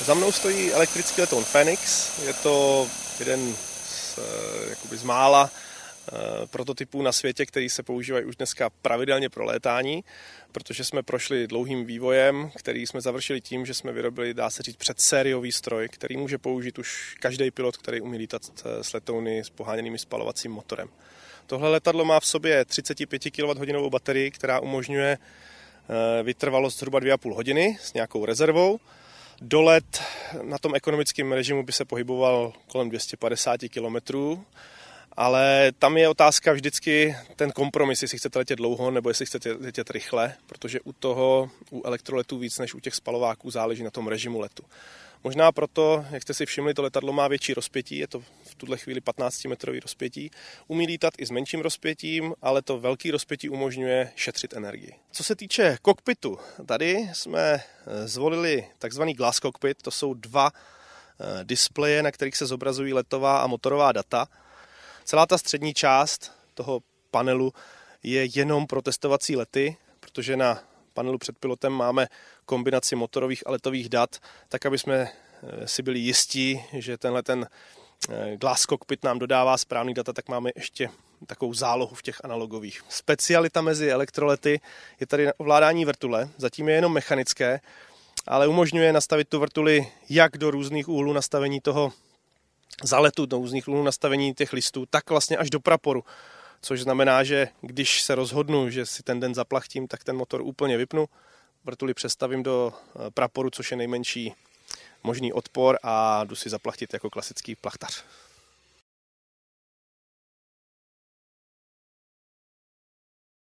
Za mnou stojí elektrický letoun Phoenix. Je to jeden z mála prototypů na světě, který se používají už dneska pravidelně pro létání, protože jsme prošli dlouhým vývojem, který jsme završili tím, že jsme vyrobili, dá se říct, předsériový stroj, který může použít už každý pilot, který umí lítat s letouny s poháněnými spalovacím motorem. Tohle letadlo má v sobě 35 kWh baterii, která umožňuje vytrvalost zhruba 2,5 hodiny s nějakou rezervou. Dolet na tom ekonomickém režimu by se pohyboval kolem 250 km, ale tam je otázka vždycky ten kompromis, jestli chcete letět dlouho nebo jestli chcete letět rychle, protože u elektroletů víc než u těch spalováků záleží na tom režimu letu. Možná proto, jak jste si všimli, to letadlo má větší rozpětí, je to v tuhle chvíli 15-metrový rozpětí. Umí lítat i s menším rozpětím, ale to velký rozpětí umožňuje šetřit energii. Co se týče kokpitu, tady jsme zvolili takzvaný glass cockpit, to jsou dva displeje, na kterých se zobrazují letová a motorová data. Celá ta střední část toho panelu je jenom pro testovací lety, protože na panelu před pilotem máme kombinaci motorových a letových dat, tak aby jsme si byli jistí, že ten glass cockpit nám dodává správný data, tak máme ještě takovou zálohu v těch analogových. Specialita mezi elektrolety je tady ovládání vrtule, zatím je jenom mechanické, ale umožňuje nastavit tu vrtuli jak do různých úhlů nastavení toho zaletu, do různých úhlů nastavení těch listů, tak vlastně až do praporu. Což znamená, že když se rozhodnu, že si ten den zaplachtím, tak ten motor úplně vypnu, vrtuli přestavím do praporu, což je nejmenší možný odpor a jdu si zaplachtit jako klasický plachtař.